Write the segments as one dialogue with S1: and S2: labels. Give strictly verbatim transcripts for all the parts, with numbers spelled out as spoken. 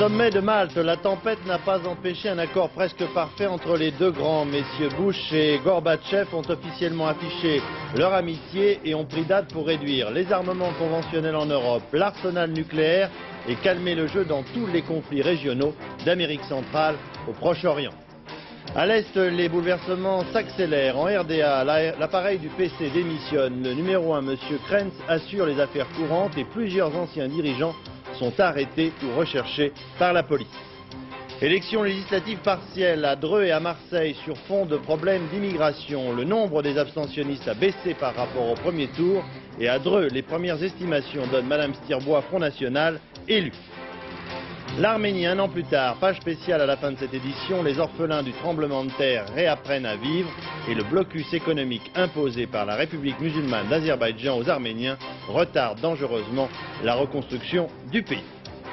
S1: Sommet de Malte, la tempête n'a pas empêché un accord presque parfait entre les deux grands. Messieurs Bush et Gorbatchev ont officiellement affiché leur amitié et ont pris date pour réduire les armements conventionnels en Europe, l'arsenal nucléaire et calmer le jeu dans tous les conflits régionaux d'Amérique centrale au Proche-Orient. À l'Est, les bouleversements s'accélèrent. En R D A, l'appareil du P C démissionne. Le numéro un, M. Krenz, assure les affaires courantes et plusieurs anciens dirigeants sont arrêtés ou recherchés par la police. Élections législatives partielles à Dreux et à Marseille sur fond de problèmes d'immigration. Le nombre des abstentionnistes a baissé par rapport au premier tour et à Dreux, les premières estimations donnent Mme Stirbois, Front National, élue. L'Arménie, un an plus tard, page spéciale à la fin de cette édition, les orphelins du tremblement de terre réapprennent à vivre et le blocus économique imposé par la République musulmane d'Azerbaïdjan aux Arméniens retarde dangereusement la reconstruction du pays.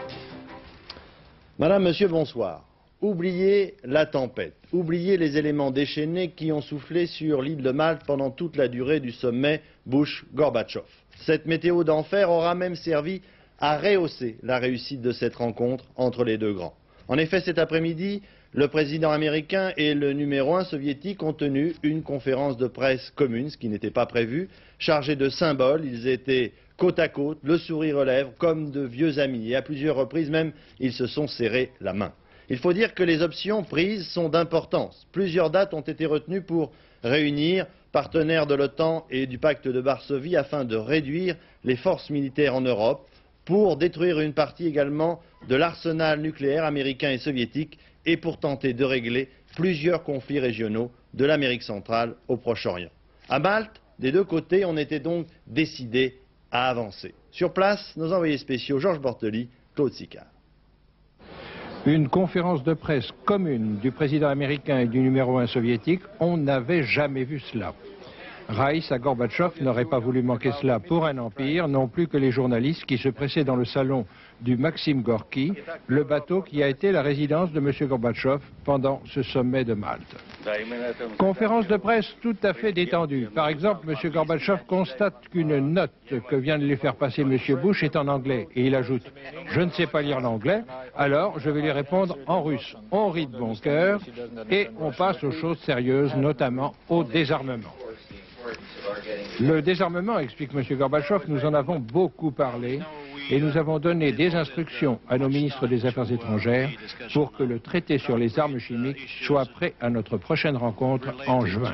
S1: Madame, Monsieur, bonsoir. Oubliez la tempête, oubliez les éléments déchaînés qui ont soufflé sur l'île de Malte pendant toute la durée du sommet Bush-Gorbatchev. Cette météo d'enfer aura même servi à rehausser la réussite de cette rencontre entre les deux grands. En effet, cet après-midi, le président américain et le numéro un soviétique ont tenu une conférence de presse commune, ce qui n'était pas prévu, chargée de symboles. Ils étaient côte à côte, le sourire aux lèvres, comme de vieux amis. Et à plusieurs reprises même, ils se sont serrés la main. Il faut dire que les options prises sont d'importance. Plusieurs dates ont été retenues pour réunir partenaires de l'OTAN et du pacte de Varsovie afin de réduire les forces militaires en Europe, pour détruire une partie également de l'arsenal nucléaire américain et soviétique et pour tenter de régler plusieurs conflits régionaux de l'Amérique centrale au Proche-Orient. À Malte, des deux côtés, on était donc décidé à avancer. Sur place, nos envoyés spéciaux Georges Bortoli, Claude Sicard.
S2: Une conférence de presse commune du président américain et du numéro un soviétique, on n'avait jamais vu cela. Raïs à Gorbatchev n'aurait pas voulu manquer cela pour un empire, non plus que les journalistes qui se pressaient dans le salon du Maxim Gorki, le bateau qui a été la résidence de M. Gorbatchev pendant ce sommet de Malte. Conférence de presse tout à fait détendue. Par exemple, M. Gorbatchev constate qu'une note que vient de lui faire passer M. Bush est en anglais. Et il ajoute « Je ne sais pas lire l'anglais, alors je vais lui répondre en russe. » On rit de bon cœur et on passe aux choses sérieuses, notamment au désarmement. Le désarmement, explique M. Gorbatchev, nous en avons beaucoup parlé et nous avons donné des instructions à nos ministres des Affaires étrangères pour que le traité sur les armes chimiques soit prêt à notre prochaine rencontre en juin.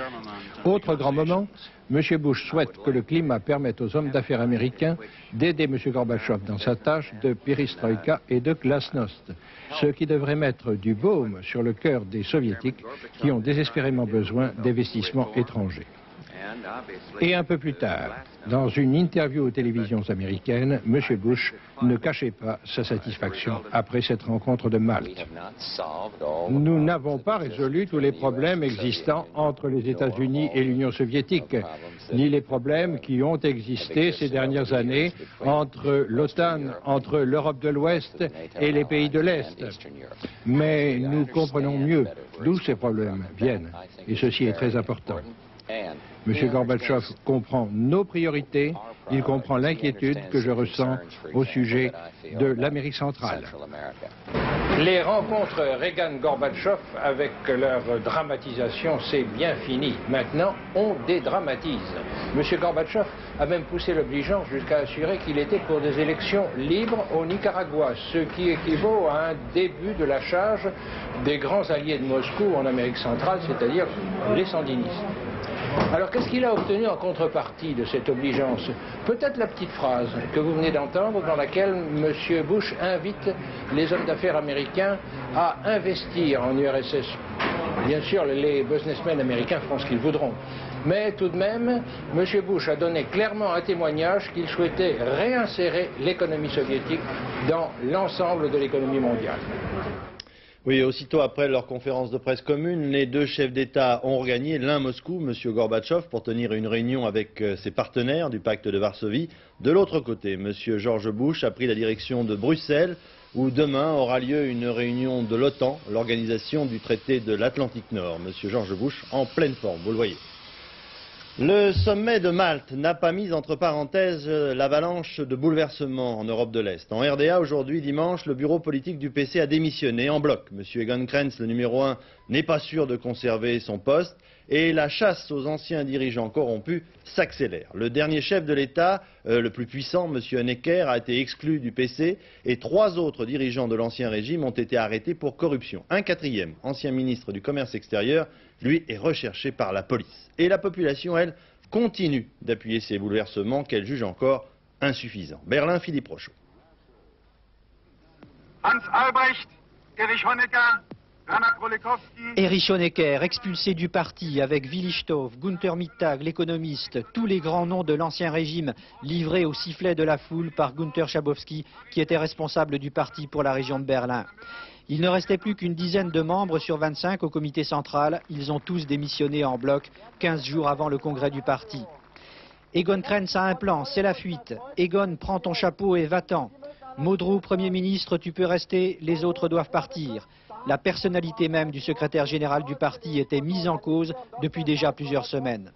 S2: Autre grand moment, M. Bush souhaite que le climat permette aux hommes d'affaires américains d'aider M. Gorbatchev dans sa tâche de perestroïka et de glasnost, ce qui devrait mettre du baume sur le cœur des soviétiques qui ont désespérément besoin d'investissements étrangers. Et un peu plus tard, dans une interview aux télévisions américaines, M. Bush ne cachait pas sa satisfaction après cette rencontre de Malte. Nous n'avons pas résolu tous les problèmes existants entre les États-Unis et l'Union soviétique, ni les problèmes qui ont existé ces dernières années entre l'OTAN, entre l'Europe de l'Ouest et les pays de l'Est. Mais nous comprenons mieux d'où ces problèmes viennent, et ceci est très important. M. Gorbatchev comprend nos priorités, il comprend l'inquiétude que je ressens au sujet de l'Amérique centrale. Les rencontres Reagan-Gorbatchev avec leur dramatisation, c'est bien fini. Maintenant, on dédramatise. M. Gorbatchev a même poussé l'obligeant jusqu'à assurer qu'il était pour des élections libres au Nicaragua, ce qui équivaut à un début de la charge des grands alliés de Moscou en Amérique centrale, c'est-à-dire les sandinistes. Alors qu'est-ce qu'il a obtenu en contrepartie de cette obligeance? Peut-être la petite phrase que vous venez d'entendre dans laquelle M. Bush invite les hommes d'affaires américains à investir en U R S S. Bien sûr, les businessmen américains feront ce qu'ils voudront. Mais tout de même, M. Bush a donné clairement un témoignage qu'il souhaitait réinsérer l'économie soviétique dans l'ensemble de l'économie mondiale.
S1: Oui, aussitôt après leur conférence de presse commune, les deux chefs d'État ont regagné l'un Moscou, M. Gorbatchev, pour tenir une réunion avec ses partenaires du pacte de Varsovie. De l'autre côté, M. George Bush a pris la direction de Bruxelles, où demain aura lieu une réunion de l'OTAN, l'organisation du traité de l'Atlantique Nord. M. George Bush en pleine forme, vous le voyez. Le sommet de Malte n'a pas mis entre parenthèses l'avalanche de bouleversements en Europe de l'Est. En R D A, aujourd'hui, dimanche, le bureau politique du P C a démissionné en bloc. Monsieur Egon Krenz, le numéro un, n'est pas sûr de conserver son poste et la chasse aux anciens dirigeants corrompus s'accélère. Le dernier chef de l'État, euh, le plus puissant, Monsieur Necker, a été exclu du P C et trois autres dirigeants de l'ancien régime ont été arrêtés pour corruption. Un quatrième, ancien ministre du Commerce extérieur, lui est recherché par la police. Et la population, elle, continue d'appuyer ces bouleversements qu'elle juge encore insuffisants. Berlin, Philippe Rochaud.
S3: Hans Albrecht, Erich Honecker, Werner Krolikowski.
S4: Erich Honecker, expulsé du parti avec Willi Stoph, Günther Mittag, l'économiste, tous les grands noms de l'ancien régime livrés au sifflet de la foule par Günther Schabowski, qui était responsable du parti pour la région de Berlin. Il ne restait plus qu'une dizaine de membres sur vingt-cinq au comité central. Ils ont tous démissionné en bloc quinze jours avant le congrès du parti. Egon Krenz a un plan, c'est la fuite. Egon, prends ton chapeau et va-t'en. Modrow, Premier ministre, tu peux rester, les autres doivent partir. La personnalité même du secrétaire général du parti était mise en cause depuis déjà plusieurs semaines.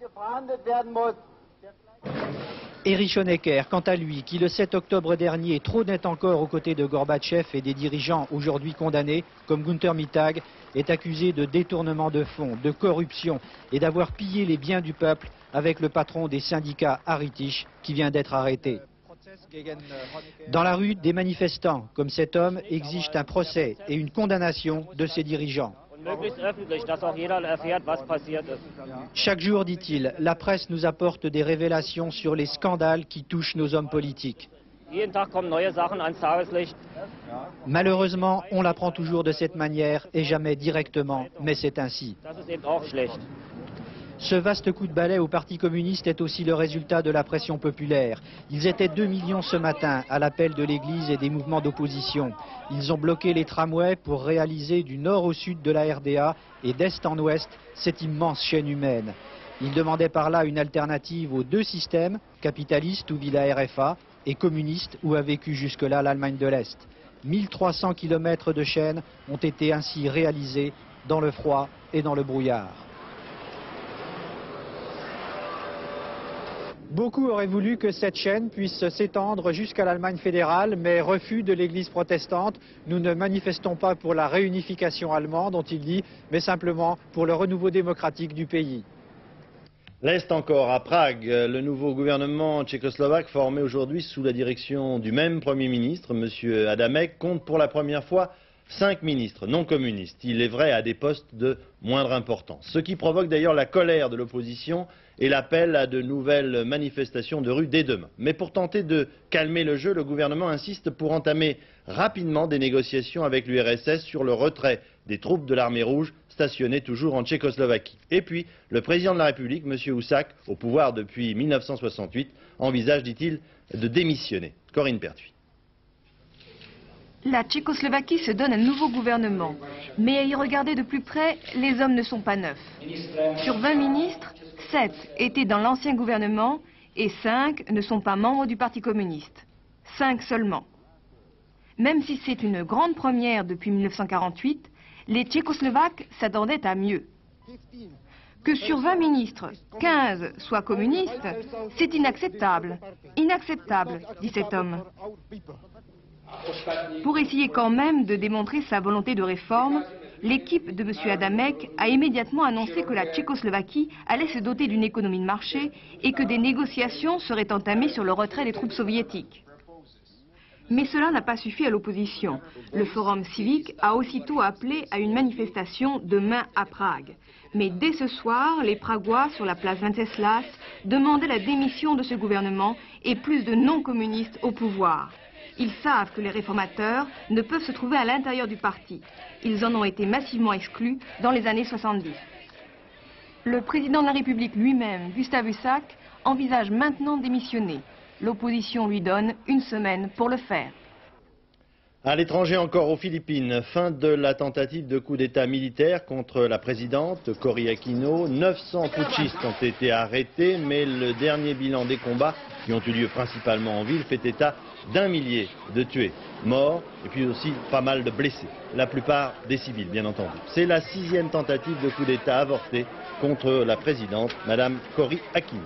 S4: Erich Honecker, quant à lui, qui le sept octobre dernier trônait encore aux côtés de Gorbatchev et des dirigeants aujourd'hui condamnés, comme Günther Mittag, est accusé de détournement de fonds, de corruption et d'avoir pillé les biens du peuple avec le patron des syndicats Aritich qui vient d'être arrêté. Dans la rue, des manifestants, comme cet homme, exigent un procès et une condamnation de ses dirigeants. Chaque jour, dit-il, la presse nous apporte des révélations sur les scandales qui touchent nos hommes politiques. Malheureusement, on l'apprend toujours de cette manière et jamais directement, mais c'est ainsi. Ce vaste coup de balai au Parti communiste est aussi le résultat de la pression populaire. Ils étaient deux millions ce matin à l'appel de l'Église et des mouvements d'opposition. Ils ont bloqué les tramways pour réaliser du nord au sud de la R D A et d'est en ouest cette immense chaîne humaine. Ils demandaient par là une alternative aux deux systèmes, capitaliste où vit la R F A et communiste où a vécu jusque-là l'Allemagne de l'Est. mille trois cents kilomètres de chaîne ont été ainsi réalisés dans le froid et dans le brouillard. Beaucoup auraient voulu que cette chaîne puisse s'étendre jusqu'à l'Allemagne fédérale, mais refus de l'Église protestante. Nous ne manifestons pas pour la réunification allemande, ont-ils dit, mais simplement pour le renouveau démocratique du pays.
S1: L'Est encore, à Prague, le nouveau gouvernement tchécoslovaque formé aujourd'hui sous la direction du même Premier ministre, M. Adamek, compte pour la première fois cinq ministres non communistes. Il est vrai à des postes de moindre importance. Ce qui provoque d'ailleurs la colère de l'opposition et l'appel à de nouvelles manifestations de rue dès demain. Mais pour tenter de calmer le jeu, le gouvernement insiste pour entamer rapidement des négociations avec l'U R S S sur le retrait des troupes de l'armée rouge stationnées toujours en Tchécoslovaquie. Et puis, le président de la République, M. Husak, au pouvoir depuis mille neuf cent soixante-huit, envisage, dit-il, de démissionner. Corinne Pertuis.
S5: La Tchécoslovaquie se donne un nouveau gouvernement. Mais à y regarder de plus près, les hommes ne sont pas neufs. Sur vingt ministres, sept étaient dans l'ancien gouvernement et cinq ne sont pas membres du Parti communiste. cinq seulement. Même si c'est une grande première depuis mille neuf cent quarante-huit, les Tchécoslovaques s'attendaient à mieux. Que sur vingt ministres, quinze soient communistes, c'est inacceptable. Inacceptable, dit cet homme. Pour essayer quand même de démontrer sa volonté de réforme, l'équipe de M. Adamek a immédiatement annoncé que la Tchécoslovaquie allait se doter d'une économie de marché et que des négociations seraient entamées sur le retrait des troupes soviétiques. Mais cela n'a pas suffi à l'opposition. Le Forum civique a aussitôt appelé à une manifestation demain à Prague. Mais dès ce soir, les Pragois sur la place Venceslas demandaient la démission de ce gouvernement et plus de non-communistes au pouvoir. Ils savent que les réformateurs ne peuvent se trouver à l'intérieur du parti. Ils en ont été massivement exclus dans les années soixante-dix. Le président de la République lui-même, Gustav Husak, envisage maintenant de démissionner. L'opposition lui donne une semaine pour le faire.
S1: À l'étranger encore, aux Philippines, fin de la tentative de coup d'État militaire contre la présidente Cory Aquino. neuf cents putschistes ont été arrêtés, mais le dernier bilan des combats, qui ont eu lieu principalement en ville, fait état d'un millier de tués, morts, et puis aussi pas mal de blessés. La plupart des civils, bien entendu. C'est la sixième tentative de coup d'État avortée contre la présidente, Madame Cory Aquino.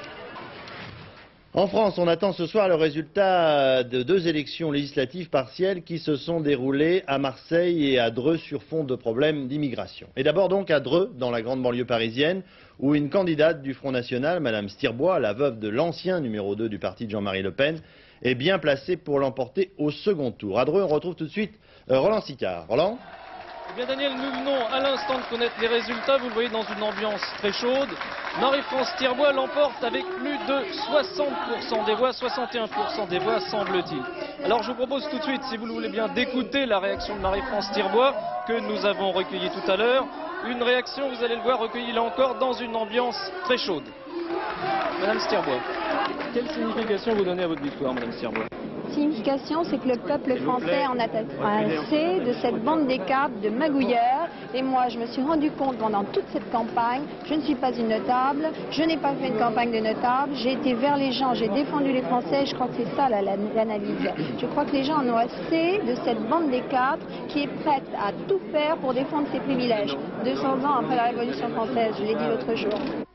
S1: En France, on attend ce soir le résultat de deux élections législatives partielles qui se sont déroulées à Marseille et à Dreux sur fond de problèmes d'immigration. Et d'abord donc à Dreux, dans la grande banlieue parisienne, où une candidate du Front National, Madame Stirbois, la veuve de l'ancien numéro deux du parti de Jean-Marie Le Pen, est bien placée pour l'emporter au second tour. À Dreux, on retrouve tout de suite euh, Roland Sicard. Roland ?
S6: Eh bien Daniel, nous venons à l'instant de connaître les résultats, vous le voyez dans une ambiance très chaude. Marie-France Stirbois l'emporte avec plus de soixante pour cent des voix, soixante et un pour cent des voix semble-t-il. Alors je vous propose tout de suite, si vous le voulez bien, d'écouter la réaction de Marie-France Stirbois que nous avons recueillie tout à l'heure. Une réaction, vous allez le voir, recueillie là encore dans une ambiance très chaude. Madame Stirbois, quelle signification vous donnez à votre victoire, Madame Stirbois ?
S7: Signification, c'est que le peuple français en a assez de cette bande d'écartes, de magouilleurs. Et moi, je me suis rendu compte pendant toute cette campagne, je ne suis pas une notable, je n'ai pas fait une campagne de notable, j'ai été vers les gens, j'ai défendu les Français, je crois que c'est ça l'analyse. Je crois que les gens en ont assez de cette bande d'écartes qui est prête à tout faire pour défendre ses privilèges. deux cents ans après la Révolution française, je l'ai dit l'autre jour.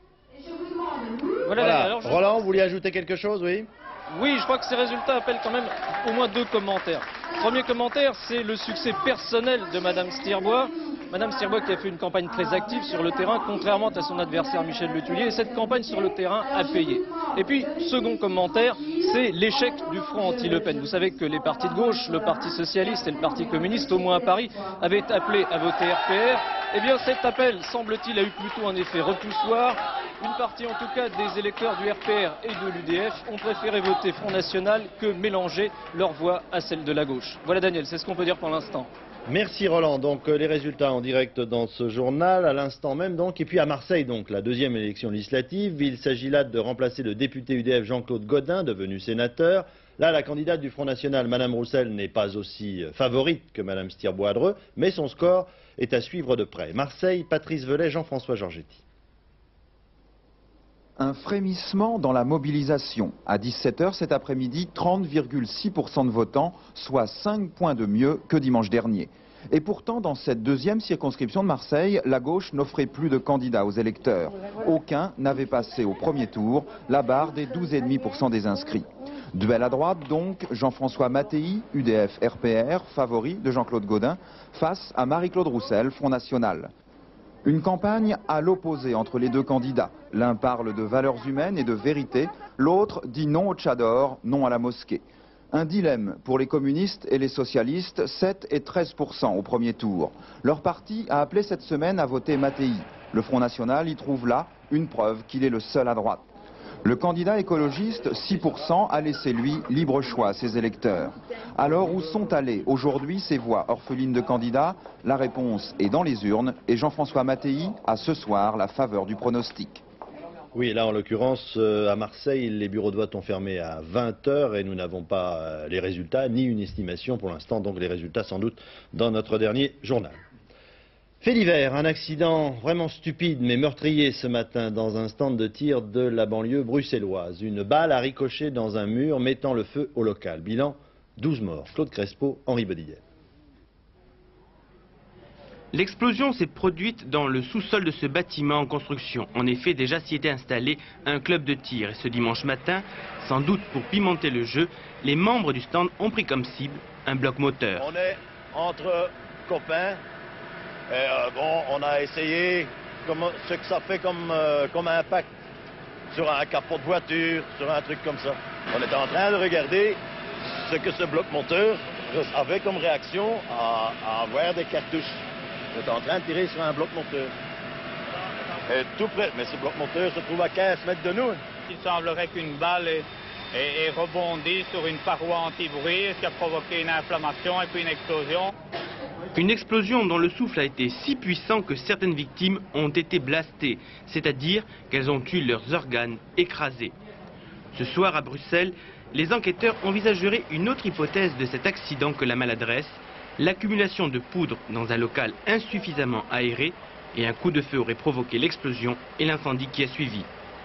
S1: Voilà, voilà. Alors, je... Roland, vous vouliez ajouter quelque chose, oui ?
S6: Oui, je crois que ces résultats appellent quand même au moins deux commentaires. Premier commentaire, c'est le succès personnel de Madame Stirbois. Madame Stirbois qui a fait une campagne très active sur le terrain, contrairement à son adversaire Michel Le Thuillier. Et cette campagne sur le terrain a payé. Et puis, second commentaire, c'est l'échec du front anti-Le Pen. Vous savez que les partis de gauche, le Parti Socialiste et le Parti Communiste, au moins à Paris, avaient appelé à voter R P R. Eh bien, cet appel, semble-t-il, a eu plutôt un effet repoussoir. Une partie, en tout cas, des électeurs du R P R et de l'U D F ont préféré voter Front National que mélanger leur voix à celle de la gauche. Voilà, Daniel, c'est ce qu'on peut dire pour l'instant.
S1: Merci Roland. Donc euh, les résultats en direct dans ce journal, à l'instant même donc. Et puis à Marseille, donc la deuxième élection législative. Il s'agit là de remplacer le député U D F Jean-Claude Gaudin, devenu sénateur. Là, la candidate du Front National, Madame Roussel, n'est pas aussi favorite que Madame Stirbois à Dreux, mais son score est à suivre de près. Marseille, Patrice Velay, Jean-François Georgetti.
S8: Un frémissement dans la mobilisation. À dix-sept heures cet après-midi, trente virgule six pour cent de votants, soit cinq points de mieux que dimanche dernier. Et pourtant, dans cette deuxième circonscription de Marseille, la gauche n'offrait plus de candidats aux électeurs. Aucun n'avait passé au premier tour la barre des douze virgule cinq pour cent des inscrits. Duel à droite donc, Jean-François Mattei, U D F R P R, favori de Jean-Claude Gaudin, face à Marie-Claude Roussel, Front National. Une campagne à l'opposé entre les deux candidats. L'un parle de valeurs humaines et de vérité, l'autre dit non au tchador, non à la mosquée. Un dilemme pour les communistes et les socialistes, sept et treize pour cent au premier tour. Leur parti a appelé cette semaine à voter Mattei. Le Front National y trouve là une preuve qu'il est le seul à droite. Le candidat écologiste, six pour cent, a laissé, lui, libre choix à ses électeurs. Alors, où sont allées aujourd'hui ces voix orphelines de candidats? La réponse est dans les urnes et Jean-François Mattei a ce soir la faveur du pronostic.
S1: Oui, là en l'occurrence, euh, à Marseille, les bureaux de vote ont fermé à vingt heures et nous n'avons pas euh, les résultats, ni une estimation pour l'instant, donc les résultats sans doute dans notre dernier journal. Fait divers, un accident vraiment stupide mais meurtrier ce matin dans un stand de tir de la banlieue bruxelloise. Une balle a ricoché dans un mur mettant le feu au local. Bilan, douze morts. Claude Crespo, Henri Bodillet.
S9: L'explosion s'est produite dans le sous-sol de ce bâtiment en construction. En effet, déjà s'y était installé un club de tir. Et ce dimanche matin, sans doute pour pimenter le jeu, les membres du stand ont pris comme cible un bloc moteur.
S1: On est entre copains. Et euh, bon, on a essayé comme, ce que ça fait comme, euh, comme impact sur un capot de voiture, sur un truc comme ça. On était en train de regarder ce que ce bloc moteur avait comme réaction à, à avoir des cartouches. On était en train de tirer sur un bloc moteur. Et tout près, mais ce bloc moteur se trouve à quinze mètres de nous.
S10: Il semblerait qu'une balle ait, ait, ait rebondi sur une paroi anti-bruit, ce qui a provoqué une inflammation et puis une explosion.
S9: Une explosion dont le souffle a été si puissant que certaines victimes ont été blastées, c'est-à-dire qu'elles ont eu leurs organes écrasés. Ce soir à Bruxelles, les enquêteurs envisageraient une autre hypothèse de cet accident que la maladresse, l'accumulation de poudre dans un local insuffisamment aéré, et un coup de feu aurait provoqué l'explosion et l'incendie qui a suivi.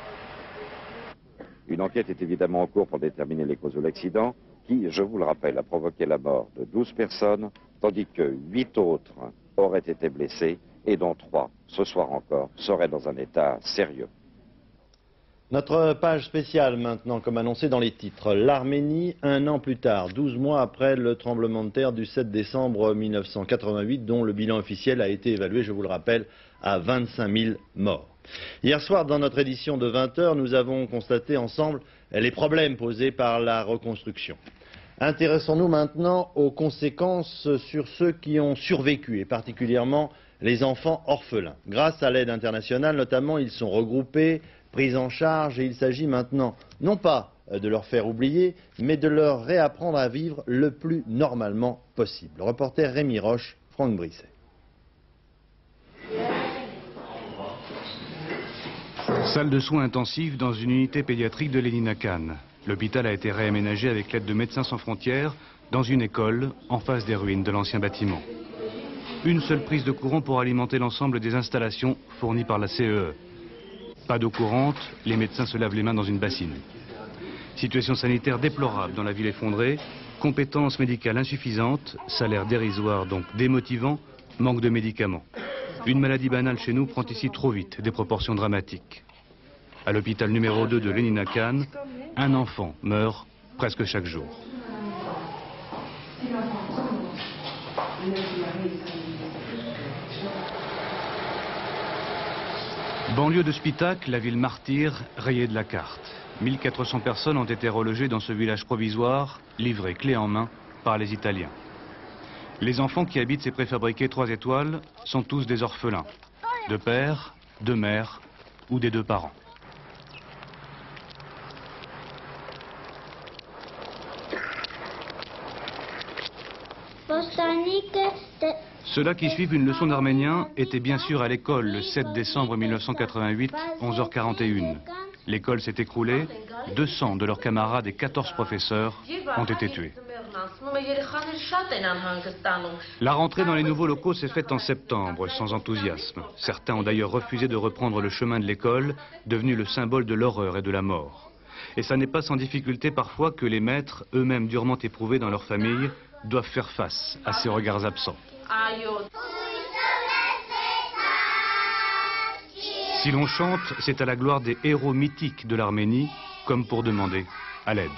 S11: Une enquête est évidemment en cours pour déterminer les causes de l'accident, qui, je vous le rappelle, a provoqué la mort de douze personnes, tandis que huit autres auraient été blessés, et dont trois, ce soir encore, seraient dans un état sérieux.
S1: Notre page spéciale maintenant, comme annoncé dans les titres. L'Arménie, un an plus tard, douze mois après le tremblement de terre du sept décembre mille neuf cent quatre-vingt-huit, dont le bilan officiel a été évalué, je vous le rappelle, à vingt-cinq mille morts. Hier soir, dans notre édition de vingt heures, nous avons constaté ensemble les problèmes posés par la reconstruction. Intéressons-nous maintenant aux conséquences sur ceux qui ont survécu, et particulièrement les enfants orphelins. Grâce à l'aide internationale, notamment, ils sont regroupés, pris en charge, et il s'agit maintenant, non pas de leur faire oublier, mais de leur réapprendre à vivre le plus normalement possible. Le reporter Rémi Roche, Franck Brisset.
S12: Salle de soins intensifs dans une unité pédiatrique de Lenina Khan. L'hôpital a été réaménagé avec l'aide de Médecins sans frontières dans une école en face des ruines de l'ancien bâtiment. Une seule prise de courant pour alimenter l'ensemble des installations fournies par la C E E. Pas d'eau courante, les médecins se lavent les mains dans une bassine. Situation sanitaire déplorable dans la ville effondrée, compétences médicales insuffisantes, salaire dérisoire donc démotivant, manque de médicaments. Une maladie banale chez nous prend ici trop vite des proportions dramatiques. À l'hôpital numéro deux de Lenina Khan, un enfant meurt presque chaque jour. Banlieue de Spitak, la ville martyre, rayée de la carte. mille quatre cents personnes ont été relogées dans ce village provisoire, livré clé en main par les Italiens. Les enfants qui habitent ces préfabriqués trois étoiles sont tous des orphelins, de père, de mère ou des deux parents. Ceux-là qui suivent une leçon d'arménien étaient bien sûr à l'école le sept décembre mille neuf cent quatre-vingt-huit, onze heures quarante et une. L'école s'est écroulée, deux cents de leurs camarades et quatorze professeurs ont été tués. La rentrée dans les nouveaux locaux s'est faite en septembre, sans enthousiasme. Certains ont d'ailleurs refusé de reprendre le chemin de l'école, devenu le symbole de l'horreur et de la mort. Et ça n'est pas sans difficulté parfois que les maîtres, eux-mêmes durement éprouvés dans leur famille, doivent faire face à ces regards absents. Si l'on chante, c'est à la gloire des héros mythiques de l'Arménie, comme pour demander à l'aide.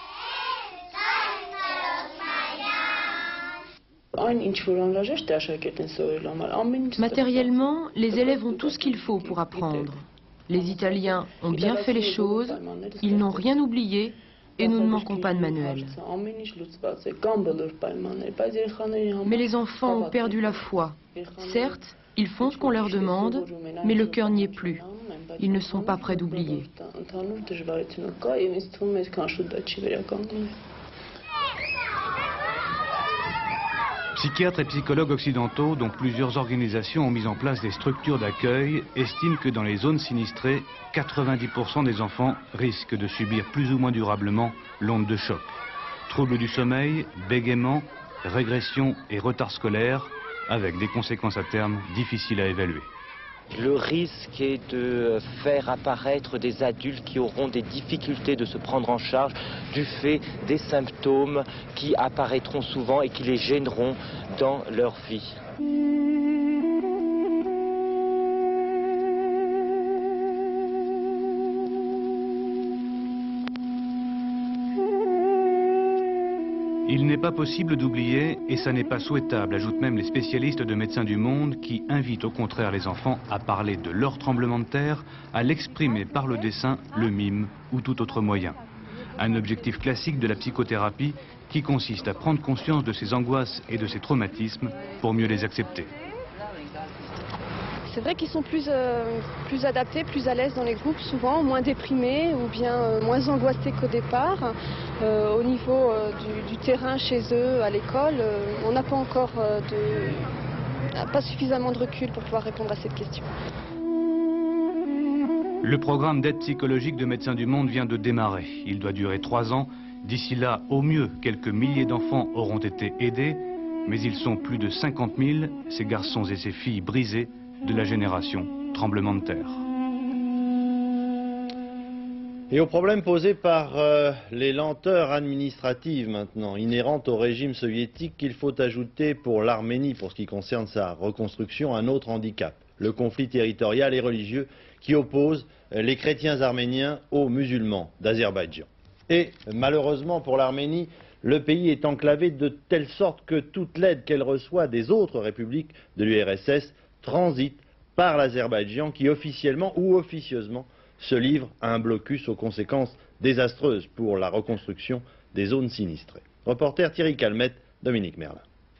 S13: Matériellement, les élèves ont tout ce qu'il faut pour apprendre. Les Italiens ont bien fait les choses, ils n'ont rien oublié et nous ne manquons pas de manuels. Mais les enfants ont perdu la foi. Certes, ils font ce qu'on leur demande, mais le cœur n'y est plus. Ils ne sont pas prêts d'oublier.
S12: Psychiatres et psychologues occidentaux, dont plusieurs organisations ont mis en place des structures d'accueil, estiment que dans les zones sinistrées, quatre-vingt-dix pour cent des enfants risquent de subir plus ou moins durablement l'onde de choc. Troubles du sommeil, bégaiement, régression et retard scolaire, avec des conséquences à terme difficiles à évaluer.
S14: Le risque est de faire apparaître des adultes qui auront des difficultés de se prendre en charge du fait des symptômes qui apparaîtront souvent et qui les gêneront dans leur vie.
S12: Il n'est pas possible d'oublier, et ça n'est pas souhaitable, ajoutent même les spécialistes de Médecins du Monde, qui invitent au contraire les enfants à parler de leur tremblement de terre, à l'exprimer par le dessin, le mime ou tout autre moyen. Un objectif classique de la psychothérapie qui consiste à prendre conscience de ces angoisses et de ces traumatismes pour mieux les accepter.
S15: C'est vrai qu'ils sont plus, euh, plus adaptés, plus à l'aise dans les groupes, souvent moins déprimés ou bien euh, moins angoissés qu'au départ. Euh, au niveau euh, du, du terrain chez eux, à l'école, euh, on n'a pas encore euh, de, pas suffisamment de recul pour pouvoir répondre à cette question.
S12: Le programme d'aide psychologique de Médecins du Monde vient de démarrer. Il doit durer trois ans D'ici là, au mieux, quelques milliers d'enfants auront été aidés, mais ils sont plus de cinquante mille, ces garçons et ces filles brisés de la génération tremblement de terre.
S1: Et aux problèmes posés par euh, les lenteurs administratives maintenant, inhérentes au régime soviétique, qu'il faut ajouter pour l'Arménie, pour ce qui concerne sa reconstruction, un autre handicap, le conflit territorial et religieux qui oppose les chrétiens arméniens aux musulmans d'Azerbaïdjan. Et malheureusement pour l'Arménie, le pays est enclavé de telle sorte que toute l'aide qu'elle reçoit des autres républiques de l'U R S S transite par l'Azerbaïdjan qui officiellement ou officieusement se livre à un blocus aux conséquences désastreuses pour la reconstruction des zones sinistrées. Reporter Thierry Calmette, Dominique Merlin.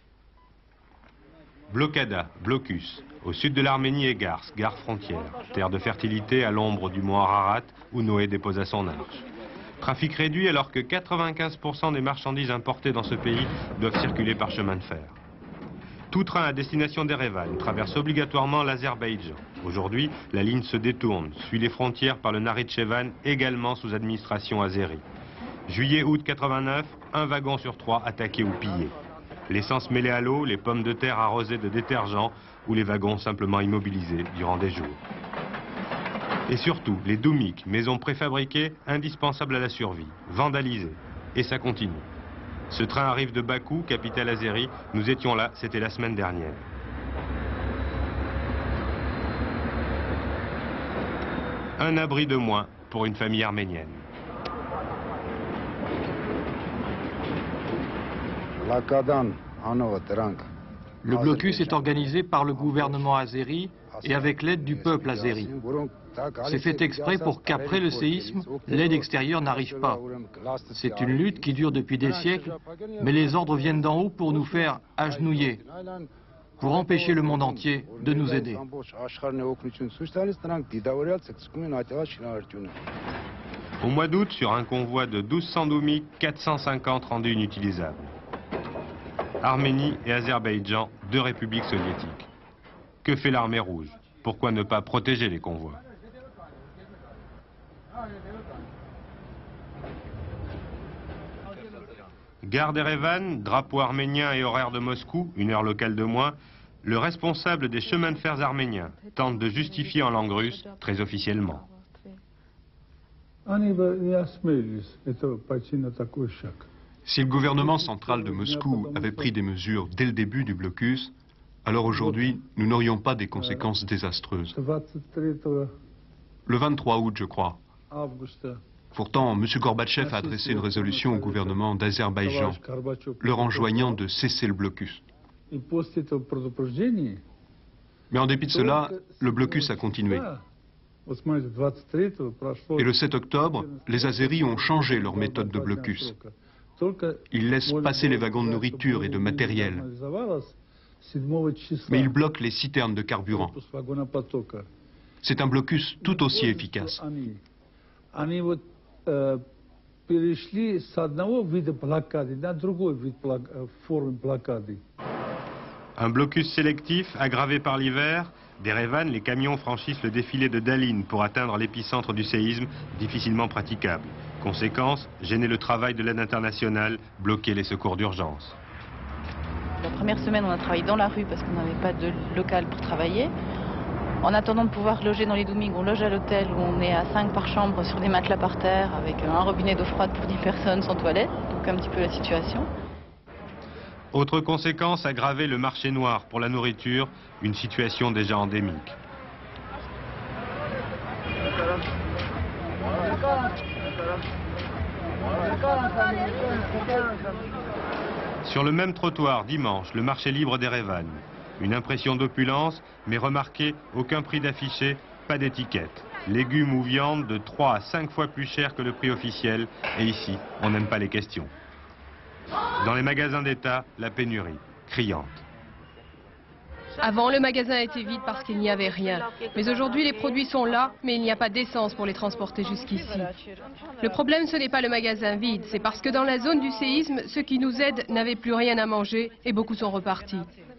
S16: Blocada, blocus. Au sud de l'Arménie est Gars, gare frontière, terre de fertilité à l'ombre du mont Ararat où Noé déposa son arche. Trafic réduit alors que quatre-vingt-quinze pour cent des marchandises importées dans ce pays doivent circuler par chemin de fer. Tout train à destination d'Erevan traverse obligatoirement l'Azerbaïdjan. Aujourd'hui, la ligne se détourne, suit les frontières par le Nakhitchevan, également sous administration azérie. Juillet-août quatre-vingt-neuf, un wagon sur trois attaqué ou pillé. L'essence mêlée à l'eau, les pommes de terre arrosées de détergents ou les wagons simplement immobilisés durant des jours. Et surtout, les doumiks, maisons préfabriquées, indispensables à la survie, vandalisées. Et ça continue. Ce train arrive de Bakou, capitale azérie. Nous étions là, c'était la semaine dernière. Un abri de moins pour une famille arménienne.
S17: Le blocus est organisé par le gouvernement azéri et avec l'aide du peuple azéri. C'est fait exprès pour qu'après le séisme, l'aide extérieure n'arrive pas. C'est une lutte qui dure depuis des siècles, mais les ordres viennent d'en haut pour nous faire agenouiller, pour empêcher le monde entier de nous aider.
S16: Au mois d'août, sur un convoi de douze cents doumiks, quatre cent cinquante rendus inutilisables. Arménie et Azerbaïdjan, deux républiques soviétiques. Que fait l'armée rouge? Pourquoi ne pas protéger les convois? Gare d'Erevan, drapeau arménien et horaire de Moscou, une heure locale de moins, le responsable des chemins de fer arméniens tente de justifier en langue russe, très officiellement.
S18: Si le gouvernement central de Moscou avait pris des mesures dès le début du blocus, alors aujourd'hui, nous n'aurions pas des conséquences désastreuses. Le vingt-trois août, je crois. Pourtant, M. Gorbatchev a adressé une résolution au gouvernement d'Azerbaïdjan, leur enjoignant de cesser le blocus. Mais en dépit de cela, le blocus a continué. Et le sept octobre, les Azéris ont changé leur méthode de blocus. Ils laissent passer les wagons de nourriture et de matériel. Mais ils bloquent les citernes de carburant. C'est un blocus tout aussi efficace.
S16: Un blocus sélectif aggravé par l'hiver. D'Erevan, les camions franchissent le défilé de Daline pour atteindre l'épicentre du séisme, difficilement praticable. Conséquence, gêner le travail de l'aide internationale, bloquer les secours d'urgence.
S19: La première semaine, on a travaillé dans la rue parce qu'on n'avait pas de local pour travailler. En attendant de pouvoir loger dans les doumiks, on loge à l'hôtel où on est à cinq par chambre sur des matelas par terre avec un robinet d'eau froide pour dix personnes sans toilette. Donc un petit peu la situation.
S16: Autre conséquence, aggraver le marché noir pour la nourriture, une situation déjà endémique. Sur le même trottoir, dimanche, le marché libre d'Erevan. Une impression d'opulence, mais remarquez, aucun prix d'affiché, pas d'étiquette. Légumes ou viande de trois à cinq fois plus cher que le prix officiel, et ici, on n'aime pas les questions. Dans les magasins d'État, la pénurie, criante.
S13: Avant, le magasin était vide parce qu'il n'y avait rien. Mais aujourd'hui, les produits sont là, mais il n'y a pas d'essence pour les transporter jusqu'ici. Le problème, ce n'est pas le magasin vide, c'est parce que dans la zone du séisme, ceux qui nous aident n'avaient plus rien à manger et beaucoup sont repartis.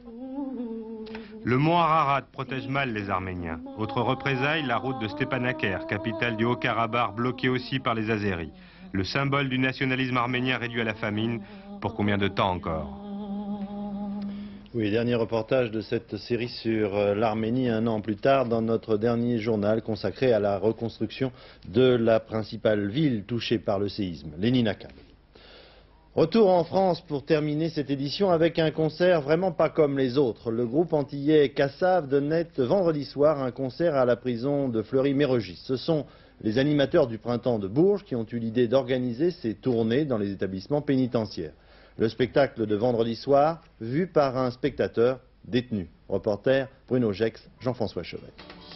S16: Le mont Ararat protège mal les Arméniens. Autre représailles, la route de Stepanakert, capitale du Haut-Karabakh, bloquée aussi par les Azéris. Le symbole du nationalisme arménien réduit à la famine, pour combien de temps encore?
S1: Oui, dernier reportage de cette série sur l'Arménie un an plus tard dans notre dernier journal consacré à la reconstruction de la principale ville touchée par le séisme, Lenina Khan. Retour en France pour terminer cette édition avec un concert vraiment pas comme les autres. Le groupe antillais Kassav donnait vendredi soir un concert à la prison de Fleury-Mérogis. Ce sont les animateurs du Printemps de Bourges qui ont eu l'idée d'organiser ces tournées dans les établissements pénitentiaires. Le spectacle de vendredi soir, vu par un spectateur détenu. Reporter Bruno Gex, Jean-François Chauvet.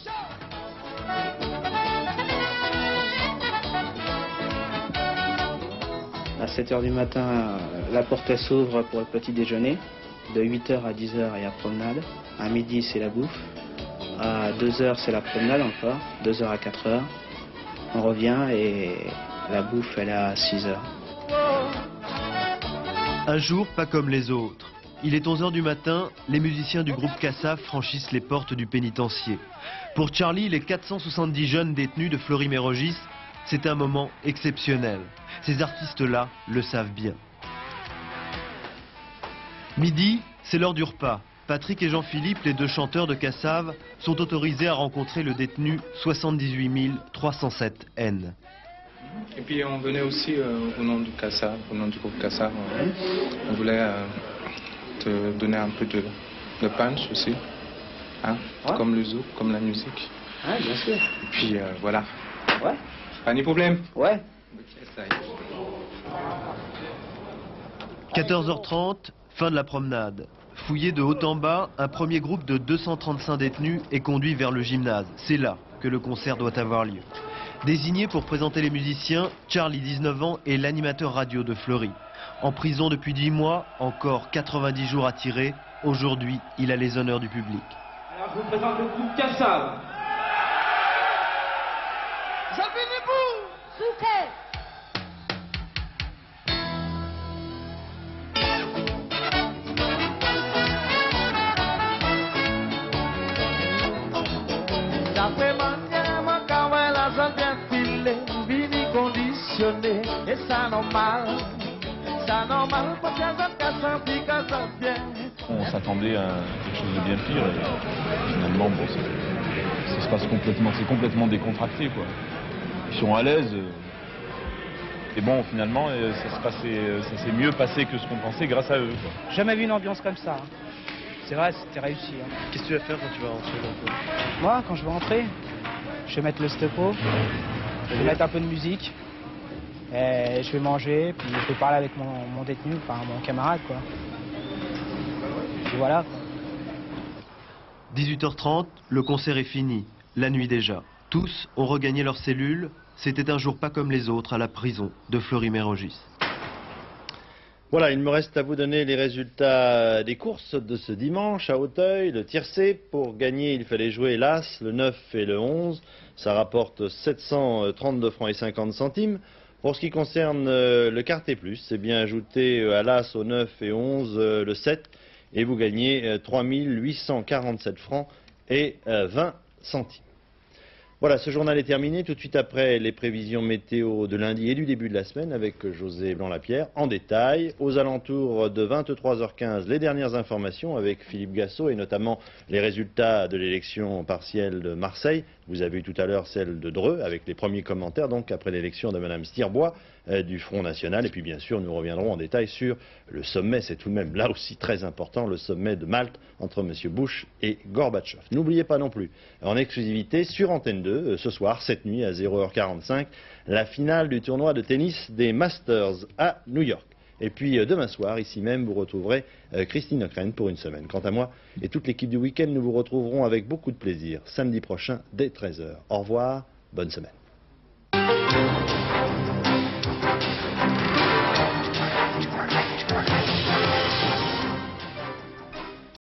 S20: À sept heures du matin, la porte s'ouvre pour le petit déjeuner. De huit heures à dix heures, il y a promenade. À midi, c'est la bouffe. À deux heures, c'est la promenade encore. deux heures à quatre heures. On revient et la bouffe, elle est à six heures.
S21: Un jour pas comme les autres. Il est onze heures du matin, les musiciens du groupe Kassav franchissent les portes du pénitencier. Pour Charlie, les quatre cent soixante-dix jeunes détenus de Fleury-Mérogis, c'est un moment exceptionnel. Ces artistes-là le savent bien. Midi, c'est l'heure du repas. Patrick et Jean-Philippe, les deux chanteurs de Kassav, sont autorisés à rencontrer le détenu soixante-dix-huit mille trois cent sept N.
S22: Et puis on venait aussi euh, au nom du Kassav, au nom du groupe Kassav. Euh, on voulait euh, te donner un peu de, de punch aussi, hein, ouais. Comme le zouk, comme la musique.
S20: Ouais, bien sûr.
S22: Et puis euh, voilà.
S20: Ouais.
S22: Pas de problème.
S20: Ouais.
S21: quatorze heures trente, fin de la promenade. Fouillé de haut en bas, un premier groupe de deux cent trente-cinq détenus est conduit vers le gymnase. C'est là que le concert doit avoir lieu. Désigné pour présenter les musiciens, Charlie, dix-neuf ans, est l'animateur radio de Fleury. En prison depuis dix mois, encore quatre-vingt-dix jours à tirer. Aujourd'hui, il a les honneurs du public.
S23: Alors je vous présente le groupe Kassav.
S24: On s'attendait à quelque chose de bien pire et finalement bon, ça se passe complètement, c'est complètement décontracté quoi. Ils sont à l'aise et bon finalement ça se passait, ça s'est mieux passé que ce qu'on pensait grâce à eux quoi.
S20: Jamais vu une ambiance comme ça. C'est vrai, c'était réussi. Hein.
S21: Qu'est-ce que tu vas faire quand tu vas rentrer donc?
S20: Moi, quand je vais rentrer, je vais mettre le stopo, je vais mettre un peu de musique. Et je vais manger, puis je vais parler avec mon, mon détenu, enfin mon camarade quoi. Et voilà.
S21: dix-huit heures trente, le concert est fini, la nuit déjà. Tous ont regagné leurs cellules. C'était un jour pas comme les autres à la prison de Fleury-Mérogis.
S1: Voilà, il me reste à vous donner les résultats des courses de ce dimanche à Auteuil. Le tiercé, pour gagner, il fallait jouer l'As, le neuf et le onze. Ça rapporte sept cent trente-deux francs et cinquante centimes. Pour ce qui concerne euh, le Quartet Plus, c'est bien ajouté euh, à l'As, au neuf et onze, euh, le sept, et vous gagnez euh, trois mille huit cent quarante-sept francs et euh, vingt centimes. Voilà, ce journal est terminé. Tout de suite après les prévisions météo de lundi et du début de la semaine avec José Blanc-Lapierre en détail. Aux alentours de vingt-trois heures quinze, les dernières informations avec Philippe Gassot et notamment les résultats de l'élection partielle de Marseille. Vous avez eu tout à l'heure celle de Dreux avec les premiers commentaires donc après l'élection de Mme Stirbois euh, du Front National. Et puis bien sûr, nous reviendrons en détail sur le sommet, c'est tout de même là aussi très important, le sommet de Malte entre M. Bush et Gorbatchev. N'oubliez pas non plus, en exclusivité sur Antenne deux, ce soir, cette nuit à zéro heure quarante-cinq, la finale du tournoi de tennis des Masters à New York. Et puis demain soir, ici même, vous retrouverez Christine Ockrent pour une semaine. Quant à moi et toute l'équipe du week-end, nous vous retrouverons avec beaucoup de plaisir samedi prochain dès treize heures. Au revoir, bonne semaine.